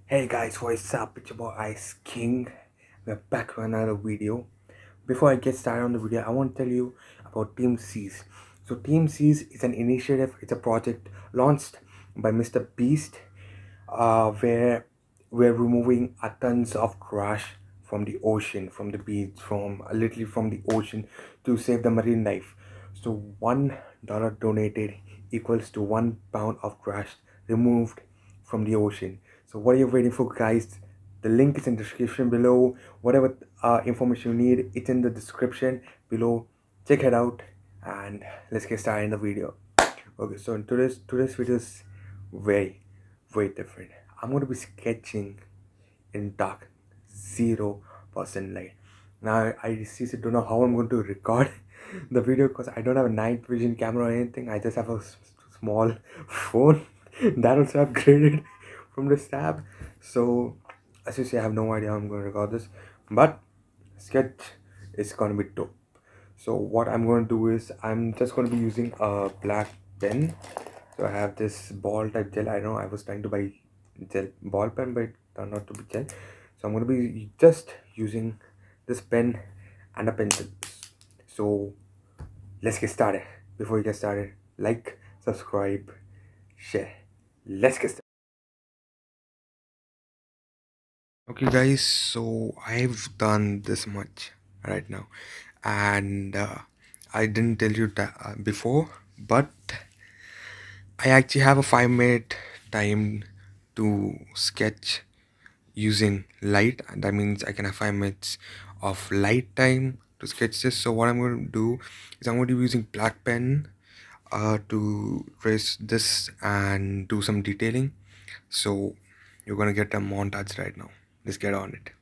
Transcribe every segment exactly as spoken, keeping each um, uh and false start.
Hey guys, what's up? It's your boy iAceking. We're back with another video. Before I get started on the video, I want to tell you about Team Seas. So Team Seas is an initiative, it's a project launched by Mister Beast, uh, where we're removing a tons of trash from the ocean, from the beach, from uh, literally from the ocean to save the marine life. So one dollar donated equals to one pound of trash removed from the ocean. So what are you waiting for, guys? The link is in the description below. Whatever uh, information you need, it's in the description below. Check it out and let's get started in the video. Okay, so in today's today's video is very very different. I'm going to be sketching in dark, zero percent light. Now I seriously don't know how I'm going to record the video because I don't have a night vision camera or anything. I just have a s- small phone that also upgraded from the tab. So as you see, I have no idea how I'm going to record this, but sketch is going to be dope. So what I'm going to do is I'm just going to be using a black pen. So I have this ball type gel. I know I was trying to buy gel ball pen, but it turned out to be gel. So I'm going to be just using this pen and a pencil. So let's get started. Before we get started, like, subscribe, share. Let's get started. Okay guys, so I've done this much right now, and uh, I didn't tell you that uh, before, but I actually have a five minute time to sketch using light. That means I can have five minutes of light time to sketch this. So what I'm going to do is I'm going to be using black pen uh, to trace this and do some detailing. So you're going to get a montage right now. Let's get on it.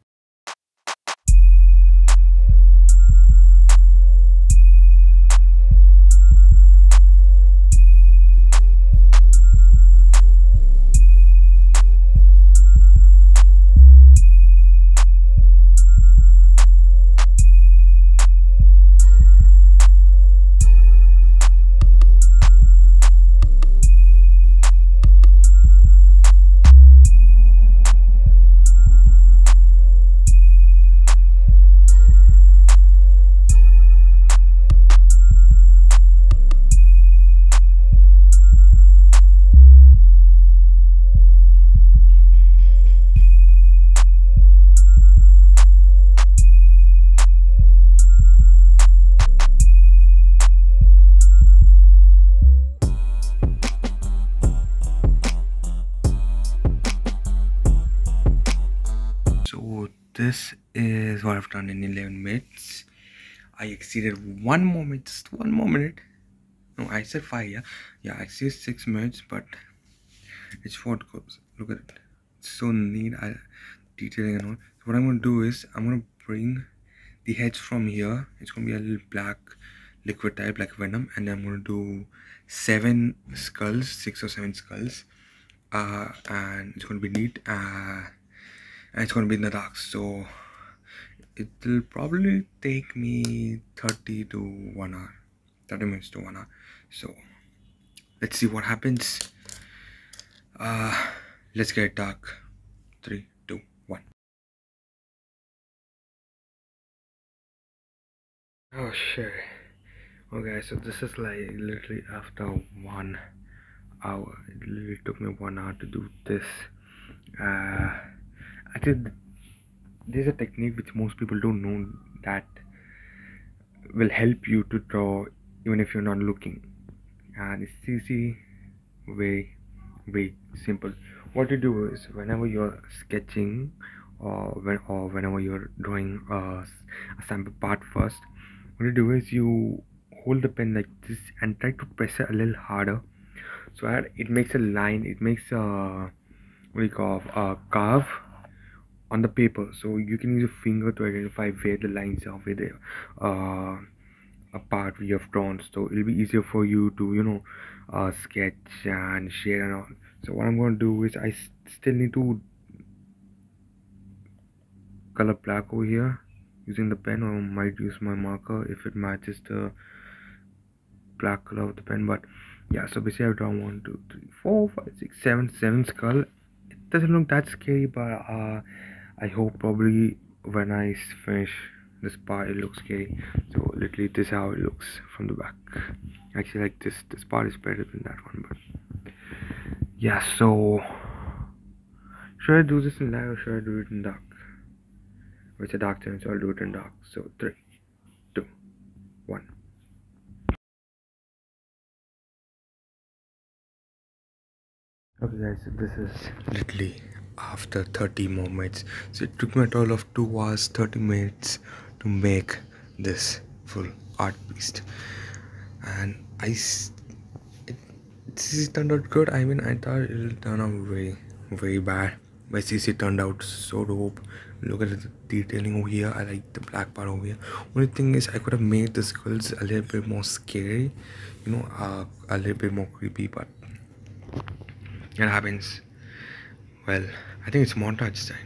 So this is what I've done in eleven minutes. I exceeded one more minute, just one more minute. No, I said five, yeah. Yeah, I exceeded six minutes, but it's four goes. Look at it. It's so neat. I detailing and all. So what I'm gonna do is I'm gonna bring the heads from here. It's gonna be a little black liquid type like venom, and I'm gonna do seven skulls, six or seven skulls. Uh and it's gonna be neat. Uh and it's gonna be in the dark. So it'll probably take me thirty to one hour. thirty minutes to one hour. So let's see what happens. Uh let's get dark. Three, two, one. Oh shit. Okay, so this is like literally after one hour. It literally took me one hour to do this. Uh, actually, there's a technique which most people don't know that will help you to draw even if you're not looking, and it's easy, very, very simple. What you do is whenever you're sketching, or when or whenever you're drawing a, a sample part first, what you do is you hold the pen like this and try to press it a little harder, so that it makes a line, it makes a what do you call a curve on the paper. So you can use your finger to identify where the lines are, where the uh, a part we have drawn, so it'll be easier for you to you know uh, sketch and share and all. So what I'm going to do is I s- still need to color black over here using the pen, or might use my marker if it matches the black color of the pen. But yeah, so basically I've drawn one two three four five six seven seven skull. doesn't look that scary, but uh, I hope probably when I finish this part it looks scary. So literally this is how it looks from the back. Actually, like this this part is better than that one, but yeah. So should I do this in live or should I do it in dark? Or it's a dark channel, so I'll do it in dark. So three, two, one. Okay guys, so this is literally after thirty more minutes. So it took me a total of two hours thirty minutes to make this full art piece. And I s- it, this turned out good. I mean, I thought it would turn out very very bad, but C C turned out so dope. Look at the detailing over here. I like the black part over here. Only thing is I could have made the skulls a little bit more scary, you know, uh, a little bit more creepy, but it happens. Well, I think it's montage time.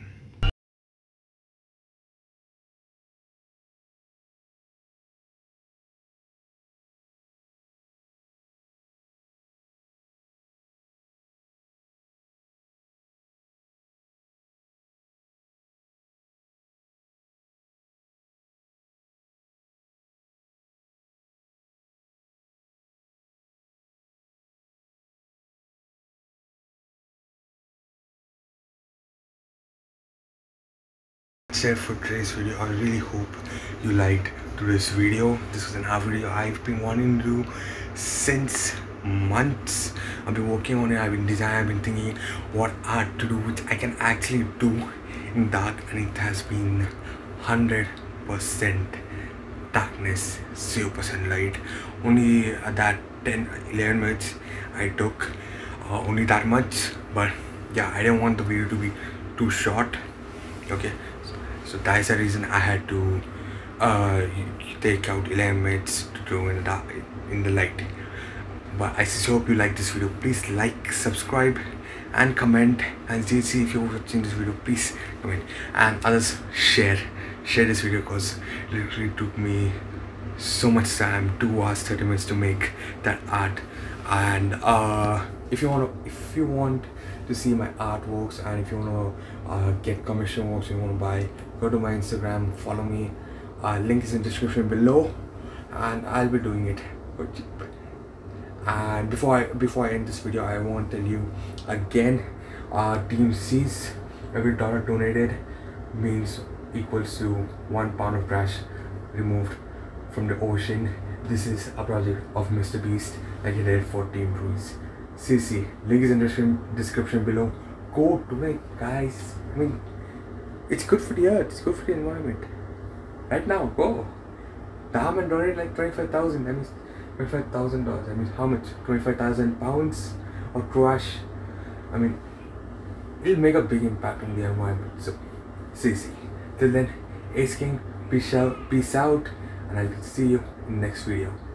That's it for today's video. I really hope you liked today's video. This was an art video I've been wanting to do since months. I've been working on it. I've been designing. I've been thinking what art to do, which I can actually do in dark, and it has been one hundred percent darkness, zero percent light. Only at that ten eleven minutes I took, uh, only that much. But yeah, I didn't want the video to be too short. Okay, so that's the reason I had to uh, take out eleven minutes to do in the dark, in the light. But I just hope you like this video. Please like, subscribe and comment, and see if you're watching this video, please comment, and others share share this video, because it literally took me so much time, two hours thirty minutes to make that art. And uh if you want to if you want to see my artworks, and if you want to uh, get commission works you want to buy, go to my Instagram, follow me. Uh, link is in description below, and I'll be doing it for cheap. And before I before I end this video, I want to tell you again, uh, Team C's, every dollar donated means equals to one pound of trash removed from the ocean. This is a project of Mister Beast, like he did for Team Cruise. C C, link is in the description below. Go to it, guys. I mean, it's good for the earth, it's good for the environment. Right now, go. Damn, and donate like twenty-five thousand. That means twenty-five thousand dollars. That means how much? twenty-five thousand pounds of trash. I mean, it'll make a big impact on the environment. So, C C. Till then, iAceking, peace out, peace out, and I'll see you in the next video.